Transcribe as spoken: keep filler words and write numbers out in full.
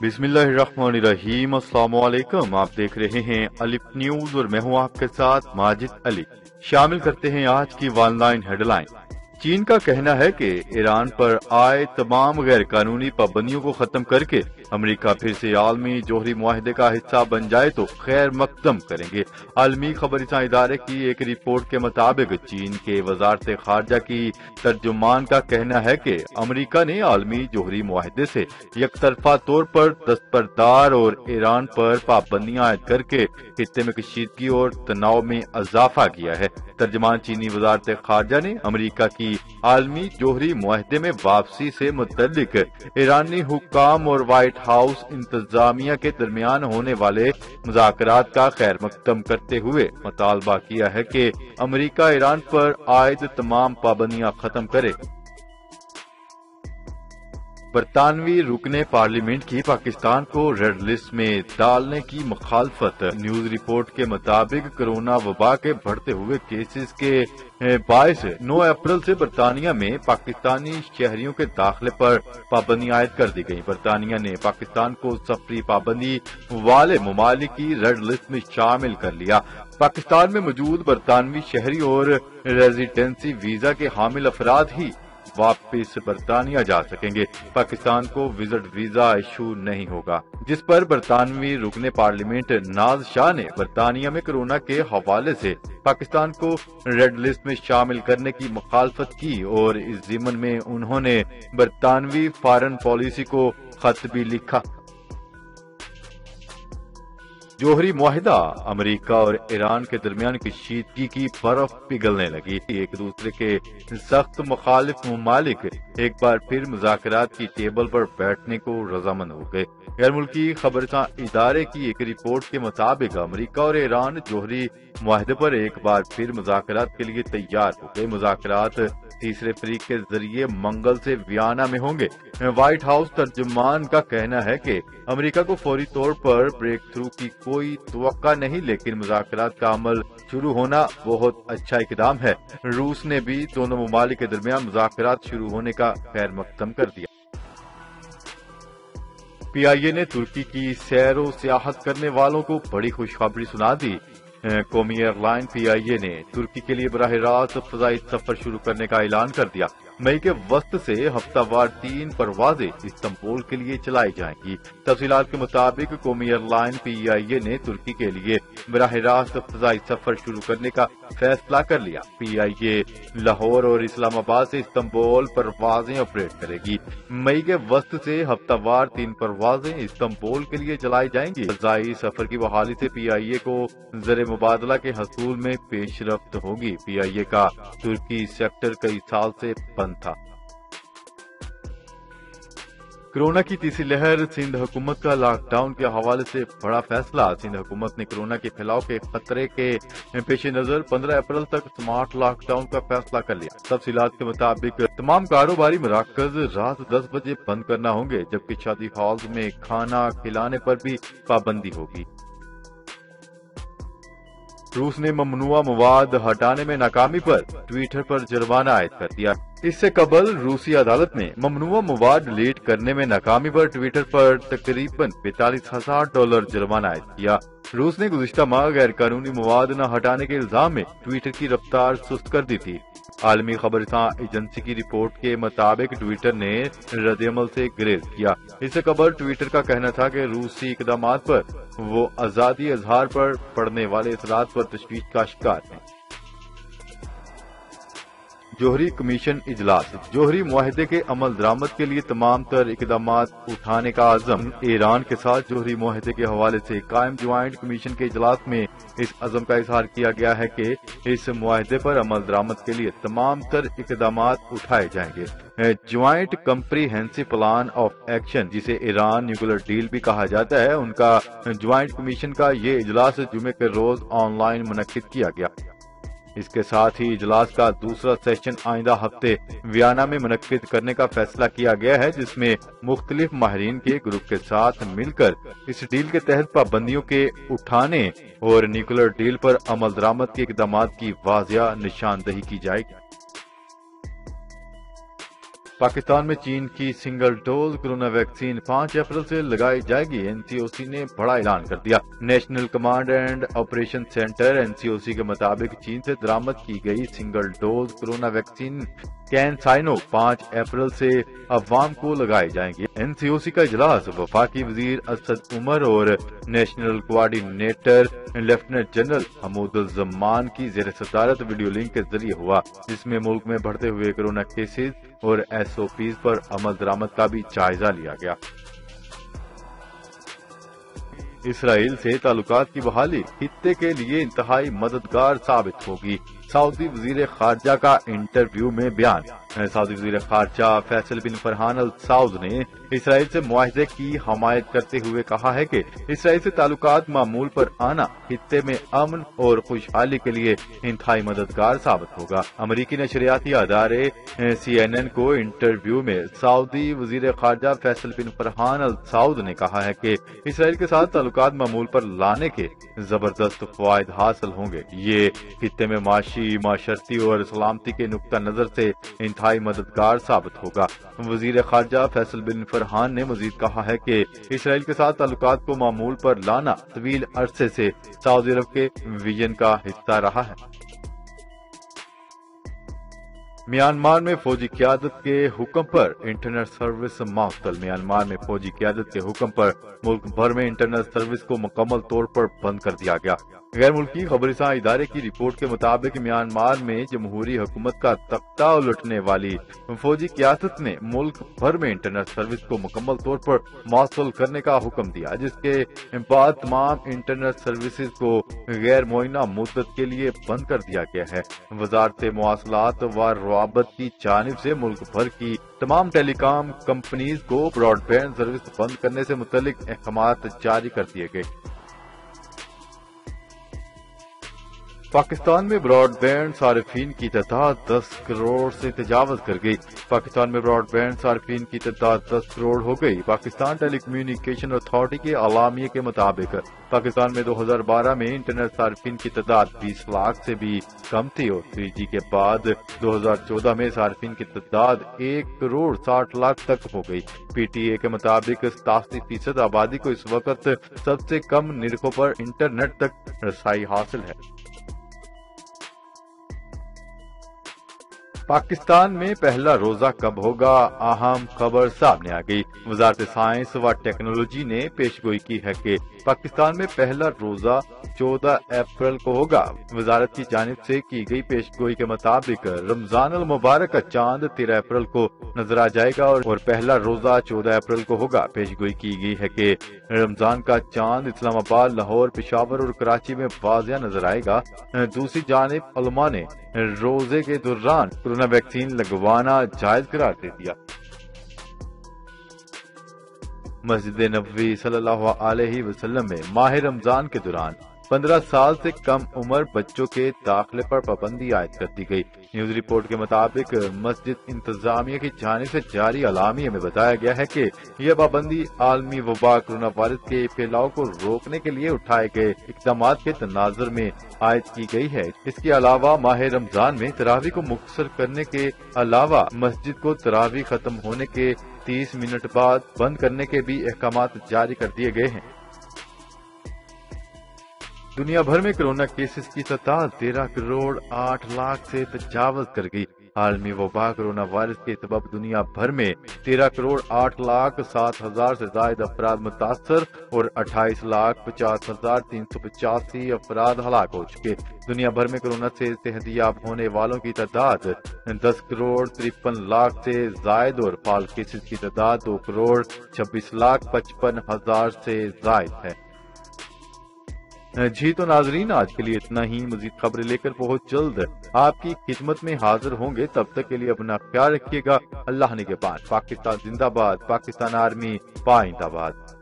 बिस्मिल्लाहिर्रहमानिर्रहीम। अस्सलाम वालेकुम। आप देख रहे हैं अलिफ न्यूज और मैं हूं आपके साथ माजिद अली। शामिल करते हैं आज की ऑनलाइन हेडलाइन। चीन का कहना है कि ईरान पर आए तमाम गैर कानूनी पाबंदियों को खत्म करके अमेरिका फिर से आलमी जोहरी मुआहदे का हिस्सा बन जाए तो खैर मकदम करेंगे। आलमी खबरसां इदारे की एक रिपोर्ट के मुताबिक चीन के वजारत खारजा की तर्जुमान का कहना है कि अमेरिका ने आलमी जोहरी मुआहदे से यकतरफा तौर पर दस्तबरदार और ईरान पर पाबंदियां आयद करके खित्ते में कशीदगी और तनाव में इजाफा किया है। तर्जुमान चीनी वजारत खारजा ने अमेरिका की आलमी जोहरी मुआहदे में वापसी से मुतल्लिक ईरानी हुक्काम और व्हाइट हाउस इंतजामिया के दरमियान होने वाले मुज़ाकरात का खैर मकदम करते हुए मुतालबा किया है कि अमेरिका ईरान पर आयद तमाम पाबंदियां खत्म करे। बरतानवी रुकने पार्लियामेंट की पाकिस्तान को रेड लिस्ट में डालने की मुखालफत। न्यूज रिपोर्ट के मुताबिक कोरोना वबा के बढ़ते हुए केसेस के बायस नौ अप्रैल से बरतानिया में पाकिस्तानी शहरियों के दाखिले पर पाबंदी आयद कर दी गई। बरतानिया ने पाकिस्तान को सफरी पाबंदी वाले ममालिक की रेड लिस्ट में शामिल कर लिया। पाकिस्तान में मौजूद बरतानवी शहरी और रेजिडेंसी वीजा के हामिल अफराद ही वापस बरतानिया जा सकेंगे। पाकिस्तान को विजिट वीजा इशू नहीं होगा, जिस पर बरतानवी रुकने पार्लियामेंट नाज शाह ने बरतानिया में कोरोना के हवाले से पाकिस्तान को रेड लिस्ट में शामिल करने की मुखालफत की और इस ज़िमन में उन्होंने बरतानवी फॉरेन पॉलिसी को खत भी लिखा। जोहरी मुआहिदा। अमेरिका और ईरान के दरमियान कशीदगी की बर्फ पिघलने लगी। एक दूसरे के सख्त मुखालिफ ममालिक एक बार फिर मुज़ाकरात की टेबल पर बैठने को रजामंद हो गए। गैर मुल्की खबरसां इदारे की एक रिपोर्ट के मुताबिक अमेरिका और ईरान जोहरी मुआहदे पर एक बार फिर मुज़ाकरात के लिए तैयार हो गए। मुज़ाकरात तीसरे फरीक के जरिए मंगल से वियना में होंगे। व्हाइट हाउस तर्जुमान का कहना है कि अमेरिका को फौरी तौर पर ब्रेक थ्रू की कोई तवक्का नहीं, लेकिन मुज़ाकरात का अमल शुरू होना बहुत अच्छा इकदाम है। रूस ने भी दोनों ममालिक के दरमियान मुज़ाकरात शुरू होने का खैर मकदम कर दिया। पी आई ए ने तुर्की की सैर व सियाहत करने वालों को बड़ी खुशखबरी सुना दी। कौमी एयरलाइन पी आई ए ने तुर्की के लिए बराह रास्त फजाई सफर शुरू करने का ऐलान कर दिया। मई के वक्त से हफ्तावार तीन परवाजें इस्तांबुल के लिए चलाई जाएंगी। तफसीलात के मुताबिक कौमी एयरलाइन पी आई ए ने तुर्की के लिए बराह रास्त फजाई सफर शुरू करने का फैसला कर लिया। पी आई ए लाहौर और इस्लामाबाद से इस्तांबुल परवाजें ऑपरेट करेगी। मई के वक्त से हफ्तावार तीन परवाजें इस्तांबुल के लिए चलाई जाएंगी। फजाई सफर की बहाली से पी आई ए को ज़र मुबादला के हसूल में पेशरफ्त होगी। पी आई ए का तुर्की सेक्टर कई साल से बंद था। कोरोना की तीसरी लहर। सिंध हुकूमत का लॉकडाउन के हवाले से बड़ा फैसला। सिंध हुकूमत ने कोरोना के फैलाव के खतरे के पेश नजर पंद्रह अप्रैल तक स्मार्ट लॉकडाउन का फैसला कर लिया। तफसीलात के मुताबिक तमाम कारोबारी मराकज रात दस बजे बंद करना होंगे, जबकि शादी हॉल में खाना खिलाने पर भी पाबंदी होगी। रूस ने ममनुआ मवाद हटाने में नाकामी पर ट्विटर पर जुर्माना आयद कर दिया। इससे कबल रूसी अदालत ने ममनुआ मवाद डिलीट करने में नाकामी पर ट्विटर पर तकरीबन पैंतालीस हजार डॉलर जुर्माना आयद किया। रूस ने गुज़िश्ता माह गैर कानूनी मवाद न हटाने के इल्जाम में ट्विटर की रफ्तार सुस्त कर दी थी। आलमी खबरसां एजेंसी की रिपोर्ट के मुताबिक ट्विटर ने रद्दअमल से गुरेज किया। इससे कबल ट्विटर का कहना था कि रूसी इकदाम पर वो आजादी इजहार पर पड़ने वाले असरात पर तशवीश का शिकार हैं। जोहरी कमीशन इजलास। जोहरी मुआहदे के अमल दरामद के लिए तमाम तर इकदाम उठाने का आज़म। ईरान के साथ जोहरी मुआहदे के हवाले से कायम ज्वाइंट कमीशन के इजलास में इस अज़म का इजहार किया गया है कि इस मुआहदे पर अमल दरामद के लिए तमाम तर इकदाम उठाए जाएंगे। Joint comprehensive plan of action, जिसे ईरान न्यूक्लियर डील भी कहा जाता है, उनका ज्वाइंट कमीशन का ये इजलास जुमे के रोज ऑनलाइन मुनक्किद किया गया। इसके साथ ही इजलास का दूसरा सेशन आइंदा हफ्ते वियना में मुनक्किद करने का फैसला किया गया है, जिसमें मुख्तलिफ माहिरीन के ग्रुप के साथ मिलकर इस डील के तहत पाबंदियों के उठाने और न्यूक्लियर डील पर अमल दरामद के इकदाम की वाज़िया निशानदही की जाएगी। پاکستان میں چین کی سنگل ڈوز کورونا ویکسین پانچ اپریل سے لگائی جائے گی۔ این سی او سی نے بڑا اعلان کر دیا۔ National command and operation centre N C O C کے مطابق چین سے درآمد کی گئی single dose corona vaccine CanSino پانچ اپریل سے عوام کو لگائی جائیں گی۔ این سی او سی کا اجلاس وفاقی وزیر اسد عمر اور national coordinator lieutenant general Hamood Uzzaman کی زیر صدارت ویڈیو لنک کے ذریعے ہوا، جس میں ملک میں بڑھتے ہوئے کورونا کیسز اور ایس او پیز پر عمل درآمد کا بھی جائزہ لیا گیا۔ اسرائیل سے تعلقات کی بحالی خطے کے لیے انتہائی مددگار ثابت ہوگی۔ سعودی وزیر خارجہ کا انٹرویو میں بیان۔ سعودی وزیر خارجہ فیصل بن فرحان السعود نے اسرائیل سے معاہدے کی حمایت کرتے ہوئے کہا ہے کہ اسرائیل سے تعلقات معمول پر آنا خطے میں امن اور خوشحالی کے لیے انتہائی مددگار ثابت ہوگا۔ امریکی نشریاتی ادارے سی این این کو انٹرویو میں سعودی وزیر خارجہ فیصل بن فرحان السعود نے کہا ہے کہ اسرائیل کے ساتھ تعلقات معمول پر لانے کے زبردست فوائد حاصل ہوں گے۔ یہ خطے میں معاشی، معاشرتی اور سلامتی کے نقطہ نظر سے انتہائی مددگار ثابت ہوگا۔ وزیر خارجہ فیصل بن فرحان نے مزید کہا ہے کہ اسرائیل کے ساتھ تعلقات کو معمول پر لانا طویل عرصے سے سعودی عرب کے ویژن کا حصہ رہا ہے۔ میانمار میں فوجی قیادت کے حکم پر انٹرنیٹ سروس معطل۔ میانمار میں فوجی قیادت کے حکم پر ملک بھر میں انٹرنیٹ سروس کو مکمل طور پر بند کر دیا گیا۔ غیر ملکی خبررساں ادارے کی رپورٹ کے مطابق میانمار میں جمہوری حکومت کا تختہ الٹنے والی فوجی قیادت نے ملک بھر میں انٹرنیٹ سروس کو مکمل طور پر معطل کرنے کا حکم دیا، جس کے بعد تمام انٹرنیٹ سروسز کو غیر معینہ مدت کے لیے بند کر دیا گیا ہے۔ وزارت مواصلات و روابط کی جانب سے ملک بھر کی تمام ٹیلی کام کمپنیز کو براڈ بینڈ سروس بند کرنے سے متعلق احکامات جاری کر دیے گئے۔ پاکستان میں براڈ بینڈ صارفین کی تعداد دس کروڑ سے تجاوز کر گئی۔ پاکستان میں براڈ بینڈ صارفین کی تعداد دس کروڑ ہو گئی۔ پاکستان ٹیلی کمیونیکیشن اتھارٹی کے اعلامیے کے مطابق پاکستان میں دو ہزار بارہ میں انٹرنیٹ صارفین کی تعداد بیس لاکھ سے بھی کم تھی اور تھری جی کے بعد دو ہزار چودہ میں صارفین کی تعداد ایک کروڑ ساٹھ لاکھ تک ہو گئی۔ پی ٹی اے کے مطابق ستاسی فیصد آبادی کو اس وقت سب سے کم نرخوں پر انٹرنیٹ تک رسائی حاصل ہے۔ پاکستان میں پہلا روزہ کب ہوگا؟ اہم خبر سامنے آ گئی۔ وزارت سائنس و ٹیکنالوجی نے پیشگوئی کی ہے کہ پاکستان میں پہلا روزہ چودہ اپریل کو ہوگا۔ وزارت کی جانب سے کی گئی پیشگوئی کے مطابق رمضان المبارک کا چاند تیرہ اپریل کو نظر آ جائے گا اور پہلا روزہ چودہ اپریل کو ہوگا۔ پیشگوئی کی گئی ہے کہ رمضان کا چاند اسلام آباد، لاہور، پشاور اور کراچی میں واضح نظر آئے گا۔ دوسری جانب علماء نے روزے کے دوران کورونا ویکسین لگوانا جائز قرار دے دیا۔ مسجد نبوی صلی اللہ علیہ وسلم میں ماہ رمضان کے دوران پندرہ سال سے کم عمر بچوں کے داخلے پر پابندی عائد کر دی گئی۔ نیوز رپورٹ کے مطابق مسجد انتظامیہ کی جانب سے جاری اعلامیے میں بتایا گیا ہے کہ یہ پابندی عالمی وبا کورونا وائرس کے پھیلاؤ کو روکنے کے لیے اٹھائے گئے اقدامات کے تناظر میں عائد کی گئی ہے۔ اس کے علاوہ ماہ رمضان میں تراویح کو مختصر کرنے کے علاوہ مسجد کو تراویح ختم ہونے کے تیس منٹ بعد بند کرنے کے بھی احکامات جاری کر دیے گئے ہیں۔ دنیا بھر میں کورونا کیسز کی تعداد تیرہ کروڑ آٹھ لاکھ سے تجاوز کر گئی۔ عالمی وبا کورونا وائرس کے سبب دنیا بھر میں تیرہ کروڑ آٹھ لاکھ سات ہزار سے زائد افراد متاثر اور اٹھائیس لاکھ پچاس ہزار تین سو پچاسی افراد ہلاک ہو چکے۔ دنیا بھر میں کورونا سے صحت یاب ہونے والوں کی تعداد دس کروڑ ترپن لاکھ سے زائد اور فعال کیسز کی تعداد دو کروڑ چھبیس لاکھ پچپن ہزار سے زائد ہے۔ جی تو ناظرین، آج کے لیے اتنا ہی۔ مزید خبریں لے کر بہت جلد آپ کی خدمت میں حاضر ہوں گے۔ تب تک کے لیے اپنا خیال رکھیے گا۔ اللہ نگہبان۔ پاکستان زندہ باد، پاکستان آرمی پائندہ باد۔